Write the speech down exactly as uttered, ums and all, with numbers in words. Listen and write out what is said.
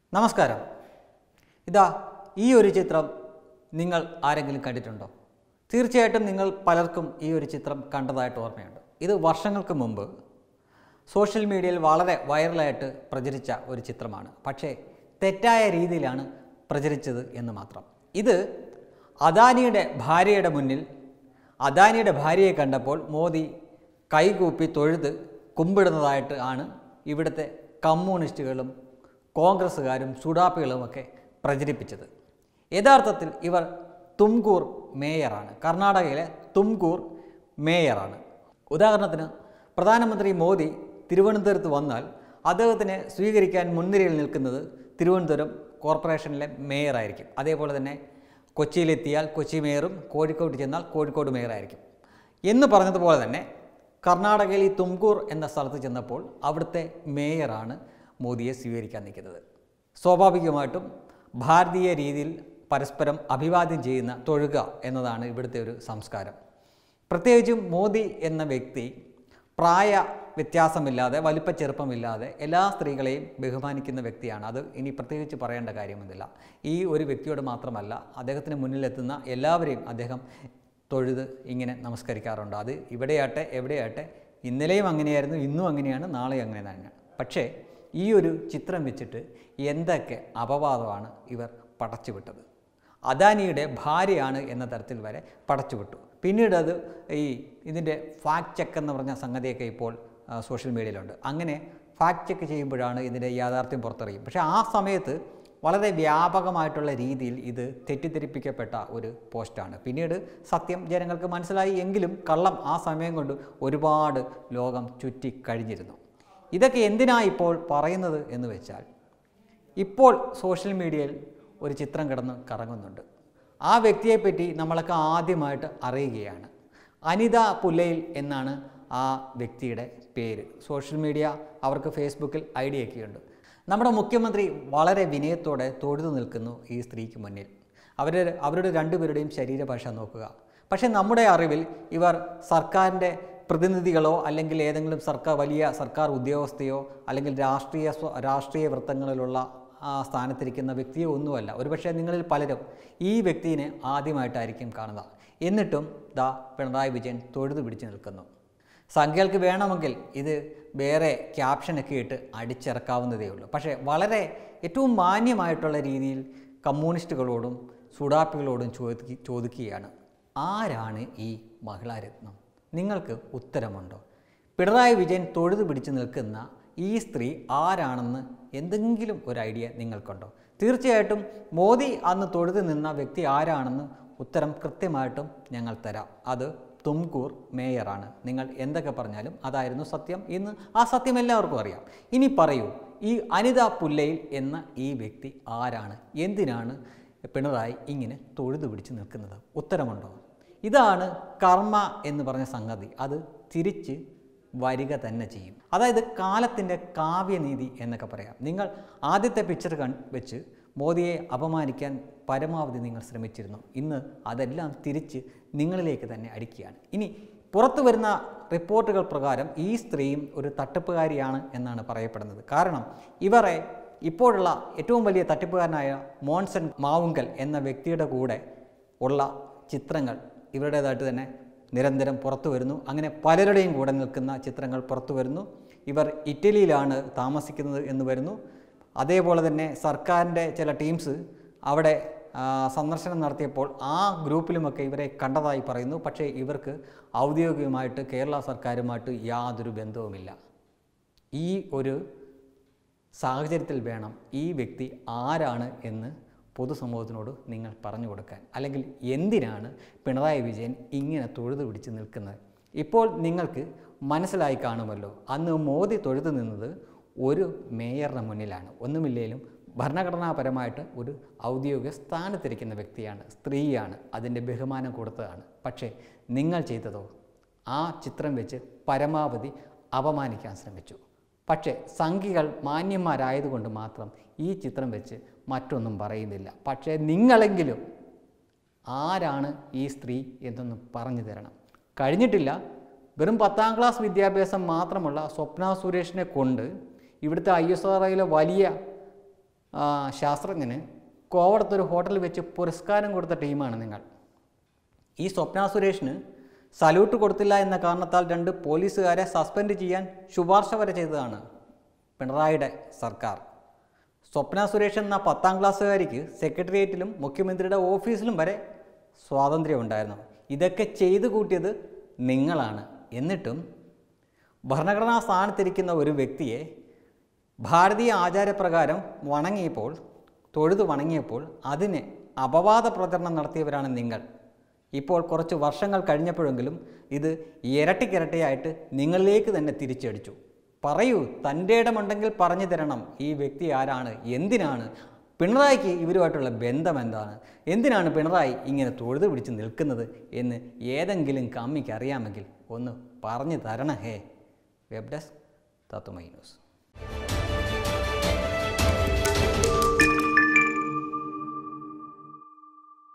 നമസ്കാരം. ഇതാ ഈ ഒരു ചിത്രം നിങ്ങൾ ആരെങ്കിലും കണ്ടിട്ടുണ്ടോ? തീർച്ചയായിട്ടും നിങ്ങൾ പലർക്കും ഈ ഒരു ചിത്രം കണ്ടതായിട്ട് ഓർമ്മയുണ്ട്. ഇത് വർഷങ്ങൾക്ക് മുമ്പ് സോഷ്യൽ മീഡിയയിൽ വളരെ വൈറലായിട്ട് പ്രചരിച്ച ഒരു ചിത്രമാണ്. പക്ഷേ തെറ്റായ രീതിയിലാണ് പ്രചരിച്ചത് എന്ന് മാത്രം. ഇത് അദാനിയുടെ ഭാര്യയുടെ മുന്നിൽ അദാനിയുടെ ഭാര്യയെ കണ്ടപ്പോൾ മോദി കൈകൂപ്പി തൊഴുത് കുമ്പിടുന്നതായിട്ട് ആണ് ഇവിടുത്തെ കമ്മ്യൂണിസ്റ്റുകളും കോൺഗ്രസ്സുകാരും ചുടാപ്പികളുമൊക്കെ പ്രചരിപ്പിച്ചത്. യഥാർത്ഥത്തിൽ ഇവർ തുംകൂർ മേയറാണ്, കർണാടകയിലെ തുംകൂർ മേയറാണ്. ഉദാഹരണത്തിന് പ്രധാനമന്ത്രി മോദി തിരുവനന്തപുരത്ത് വന്നാൽ അദ്ദേഹത്തിനെ സ്വീകരിക്കാൻ മുൻനിരയിൽ നിൽക്കുന്നത് തിരുവനന്തപുരം കോർപ്പറേഷനിലെ മേയറായിരിക്കും. അതേപോലെ തന്നെ കൊച്ചിയിലെത്തിയാൽ കൊച്ചി മേയറും കോഴിക്കോട് ചെന്നാൽ കോഴിക്കോട് മേയറായിരിക്കും. എന്ന് പറഞ്ഞതുപോലെ തന്നെ കർണാടകയിൽ ഈ തുംകൂർ എന്ന സ്ഥലത്ത് ചെന്നപ്പോൾ അവിടുത്തെ മേയറാണ് മോദിയെ സ്വീകരിക്കാൻ നിൽക്കുന്നത്. സ്വാഭാവികമായിട്ടും ഭാരതീയ രീതിയിൽ പരസ്പരം അഭിവാദ്യം ചെയ്യുന്ന തൊഴുക എന്നതാണ് ഇവിടുത്തെ ഒരു സംസ്കാരം. പ്രത്യേകിച്ചും മോദി എന്ന വ്യക്തി പ്രായ വ്യത്യാസമില്ലാതെ വലിപ്പ ചെറുപ്പമില്ലാതെ എല്ലാ സ്ത്രീകളെയും ബഹുമാനിക്കുന്ന വ്യക്തിയാണ്. അത് ഇനി പ്രത്യേകിച്ച് പറയേണ്ട കാര്യമൊന്നുമില്ല. ഈ ഒരു വ്യക്തിയോട് മാത്രമല്ല, അദ്ദേഹത്തിന് മുന്നിലെത്തുന്ന എല്ലാവരെയും അദ്ദേഹം തൊഴുത് ഇങ്ങനെ നമസ്കരിക്കാറുണ്ട്. അത് ഇവിടെയാട്ടെ എവിടെയാട്ടെ, ഇന്നലെയും അങ്ങനെയായിരുന്നു, ഇന്നും അങ്ങനെയാണ്, നാളെയും അങ്ങനെ തന്നെയാണ്. പക്ഷേ ഈ ഒരു ചിത്രം വെച്ചിട്ട് എന്തൊക്കെ അപവാദമാണ് ഇവർ പടച്ചുവിട്ടത്. അദാനിയുടെ ഭാര്യയാണ് എന്ന തരത്തിൽ വരെ പടച്ചുവിട്ടു. പിന്നീട് അത് ഈ ഇതിൻ്റെ ഫാക്ട് ചെക്ക് എന്ന് പറഞ്ഞ സംഗതിയൊക്കെ ഇപ്പോൾ സോഷ്യൽ മീഡിയയിലുണ്ട്. അങ്ങനെ ഫാക്ട് ചെക്ക് ചെയ്യുമ്പോഴാണ് ഇതിൻ്റെ യാഥാർത്ഥ്യം പുറത്തറിയും. പക്ഷേ ആ സമയത്ത് വളരെ വ്യാപകമായിട്ടുള്ള രീതിയിൽ ഇത് തെറ്റിദ്ധരിപ്പിക്കപ്പെട്ട ഒരു പോസ്റ്റാണ്. പിന്നീട് സത്യം ജനങ്ങൾക്ക് മനസ്സിലായി. എങ്കിലും കള്ളം ആ സമയം കൊണ്ട് ഒരുപാട് ലോകം ചുറ്റി കഴിഞ്ഞിരുന്നു. ഇതൊക്കെ എന്തിനാ ഇപ്പോൾ പറയുന്നത് എന്ന് വെച്ചാൽ, ഇപ്പോൾ സോഷ്യൽ മീഡിയയിൽ ഒരു ചിത്രം കിടന്ന് കറങ്ങുന്നുണ്ട്. ആ വ്യക്തിയെപ്പറ്റി നമ്മളൊക്കെ ആദ്യമായിട്ട് അറിയുകയാണ്. അനിത പുല്ലയിൽ എന്നാണ് ആ വ്യക്തിയുടെ പേര്. സോഷ്യൽ മീഡിയ അവർക്ക് ഫേസ്ബുക്കിൽ ഐ ഡി ഒക്കെയുണ്ട്. നമ്മുടെ മുഖ്യമന്ത്രി വളരെ വിനയത്തോടെ തൊഴുതു നിൽക്കുന്നു ഈ സ്ത്രീക്ക് മുന്നിൽ. അവർ അവരുടെ രണ്ടുപേരുടെയും ശരീരഭാഷ നോക്കുക. പക്ഷേ നമ്മുടെ അറിവിൽ ഇവർ സർക്കാരിൻ്റെ പ്രതിനിധികളോ അല്ലെങ്കിൽ ഏതെങ്കിലും സർക്കാർ വലിയ സർക്കാർ ഉദ്യോഗസ്ഥയോ അല്ലെങ്കിൽ രാഷ്ട്രീയ രാഷ്ട്രീയ വൃത്തങ്ങളിലുള്ള ആ സ്ഥാനത്തിരിക്കുന്ന വ്യക്തിയോ ഒന്നുമല്ല. ഒരുപക്ഷെ നിങ്ങളിൽ പലരും ഈ വ്യക്തിയെ ആദ്യമായിട്ടായിരിക്കും കാണുക. എന്നിട്ടും ദാ പിണറായി വിജയൻ തൊഴുതു പിടിച്ച് നിൽക്കുന്നു. സംഖ്യകൾക്ക് വേണമെങ്കിൽ ഇത് വേറെ ക്യാപ്ഷനൊക്കെ ഇട്ട് അടിച്ചിറക്കാവുന്നതേ ഉള്ളൂ. പക്ഷേ വളരെ ഏറ്റവും മാന്യമായിട്ടുള്ള രീതിയിൽ കമ്മ്യൂണിസ്റ്റുകളോടും സുഡാപ്പികളോടും ചോദി ചോദിക്കുകയാണ് ആരാണ് ഈ മഹിളാരത്നം? നിങ്ങൾക്ക് ഉത്തരമുണ്ടോ? പിണറായി വിജയൻ തൊഴുതു പിടിച്ച് നിൽക്കുന്ന ഈ സ്ത്രീ ആരാണെന്ന് എന്തെങ്കിലും ഒരു ഐഡിയ നിങ്ങൾക്കുണ്ടോ? തീർച്ചയായിട്ടും മോദി അന്ന് തൊഴുതു നിന്ന വ്യക്തി ആരാണെന്ന് ഉത്തരം കൃത്യമായിട്ടും ഞങ്ങൾ തരാം. അത് തുംകൂർ മേയറാണ്. നിങ്ങൾ എന്തൊക്കെ പറഞ്ഞാലും അതായിരുന്നു സത്യം. ഇന്ന് ആ സത്യം എല്ലാവർക്കും അറിയാം. ഇനി പറയൂ, ഈ അനിത പുല്ലയിൽ എന്ന ഈ വ്യക്തി ആരാണ്? എന്തിനാണ് പിണറായി ഇങ്ങനെ തൊഴുതു പിടിച്ച് നിൽക്കുന്നത്? ഉത്തരമുണ്ടോ? ഇതാണ് കർമ്മ എന്ന് പറഞ്ഞ സംഗതി. അത് തിരിച്ച് വരിക തന്നെ ചെയ്യും. അതായത് കാലത്തിൻ്റെ കാവ്യനീതി എന്നൊക്കെ പറയാം. നിങ്ങൾ ആദ്യത്തെ പിക്ചർ കൺ വെച്ച് മോദിയെ അപമാനിക്കാൻ പരമാവധി നിങ്ങൾ ശ്രമിച്ചിരുന്നു. ഇന്ന് അതെല്ലാം തിരിച്ച് നിങ്ങളിലേക്ക് തന്നെ അടിക്കുകയാണ്. ഇനി പുറത്തു വരുന്ന റിപ്പോർട്ടുകൾ പ്രകാരം ഈ സ്ത്രീയും ഒരു തട്ടിപ്പുകാരിയാണ് എന്നാണ് പറയപ്പെടുന്നത്. കാരണം ഇവരെ ഇപ്പോഴുള്ള ഏറ്റവും വലിയ തട്ടിപ്പുകാരനായ മോൻസൺ മാവുങ്കൽ എന്ന വ്യക്തിയുടെ കൂടെ ഉള്ള ചിത്രങ്ങൾ ഇവരുടേതായിട്ട് തന്നെ നിരന്തരം പുറത്തു വരുന്നു. അങ്ങനെ പലരുടെയും കൂടെ നിൽക്കുന്ന ചിത്രങ്ങൾ പുറത്തു വരുന്നു. ഇവർ ഇറ്റലിയിലാണ് താമസിക്കുന്നത് എന്ന് വരുന്നു. അതേപോലെ തന്നെ സർക്കാരിൻ്റെ ചില ടീംസ് അവിടെ സന്ദർശനം നടത്തിയപ്പോൾ ആ ഗ്രൂപ്പിലുമൊക്കെ ഇവരെ കണ്ടതായി പറയുന്നു. പക്ഷേ ഇവർക്ക് ഔദ്യോഗികമായിട്ട് കേരള സർക്കാരുമായിട്ട് യാതൊരു ബന്ധവുമില്ല. ഈ ഒരു സാഹചര്യത്തിൽ വേണം ഈ വ്യക്തി ആരാണ് എന്ന് പൊതുസമൂഹത്തിനോട് നിങ്ങൾ പറഞ്ഞു കൊടുക്കാൻ. അല്ലെങ്കിൽ എന്തിനാണ് പിണറായി വിജയൻ ഇങ്ങനെ തൊഴുതു പിടിച്ച് നിൽക്കുന്നത്? ഇപ്പോൾ നിങ്ങൾക്ക് മനസ്സിലായി കാണുമല്ലോ. അന്ന് മോദി തൊഴുതു നിന്നത് ഒരു മേയറിന് മുന്നിലാണ്. ഒന്നുമില്ലേലും ഭരണഘടനാപരമായിട്ട് ഒരു ഔദ്യോഗിക സ്ഥാനത്തിരിക്കുന്ന വ്യക്തിയാണ്, സ്ത്രീയാണ്. അതിൻ്റെ ബഹുമാനം കൊടുത്തതാണ്. പക്ഷേ നിങ്ങൾ ചെയ്തതോ ആ ചിത്രം വെച്ച് പരമാവധി അപമാനിക്കാൻ ശ്രമിച്ചു. പക്ഷേ സംഘികൾ മാന്യന്മാരായതുകൊണ്ട് മാത്രം ഈ ചിത്രം വെച്ച് മറ്റൊന്നും പറയുന്നില്ല. പക്ഷേ നിങ്ങളെങ്കിലും ആരാണ് ഈ സ്ത്രീ എന്നൊന്ന് പറഞ്ഞു തരണം. കഴിഞ്ഞിട്ടില്ല. വെറും പത്താം ക്ലാസ് വിദ്യാഭ്യാസം മാത്രമുള്ള സ്വപ്ന സുരേഷിനെ കൊണ്ട് ഇവിടുത്തെ ഐ എസ് ആർ ഒയിലെ വലിയ ശാസ്ത്രജ്ഞന് കോവളത്തൊരു ഹോട്ടലിൽ വെച്ച് പുരസ്കാരം കൊടുത്ത ടീമാണ് നിങ്ങൾ. ഈ സ്വപ്ന സുരേഷിന് സല്യൂട്ട് കൊടുത്തില്ല എന്ന കാരണത്താൽ രണ്ട് പോലീസുകാരെ സസ്പെൻഡ് ചെയ്യാൻ ശുപാർശ വരെ ചെയ്തതാണ് പിണറായിയുടെ സർക്കാർ. സ്വപ്ന സുരേഷ് എന്ന പത്താം ക്ലാസ്സുകാരിക്ക് സെക്രട്ടേറിയറ്റിലും മുഖ്യമന്ത്രിയുടെ ഓഫീസിലും വരെ സ്വാതന്ത്ര്യമുണ്ടായിരുന്നു. ഇതൊക്കെ ചെയ്തു കൂട്ടിയത് നിങ്ങളാണ്. എന്നിട്ടും ഭരണഘടനാ സ്ഥാനത്തിരിക്കുന്ന ഒരു വ്യക്തിയെ ഭാരതീയ ആചാരപ്രകാരം വണങ്ങിയപ്പോൾ തൊഴുതു വണങ്ങിയപ്പോൾ അതിന് അപവാദ പ്രചരണം നടത്തിയവരാണ് നിങ്ങൾ. ഇപ്പോൾ കുറച്ച് വർഷങ്ങൾ കഴിഞ്ഞപ്പോഴെങ്കിലും ഇത് ഇരട്ടിക്കിരട്ടിയായിട്ട് നിങ്ങളിലേക്ക് തന്നെ തിരിച്ചടിച്ചു. പറയൂ, തൻ്റെ ഇടമുണ്ടെങ്കിൽ പറഞ്ഞു തരണം ഈ വ്യക്തി ആരാണ്, എന്തിനാണ് പിണറായിക്ക് ഇവരുമായിട്ടുള്ള ബന്ധം എന്താണ്, എന്തിനാണ് പിണറായി ഇങ്ങനെ തൊഴുതു പിടിച്ച് നിൽക്കുന്നത് എന്ന് ഏതെങ്കിലും കമ്മിക്ക് അറിയാമെങ്കിൽ ഒന്ന് പറഞ്ഞു തരണ. ഹേ വെബ് ഡെസ്ക് തത്വമൈ ന്യൂസ്.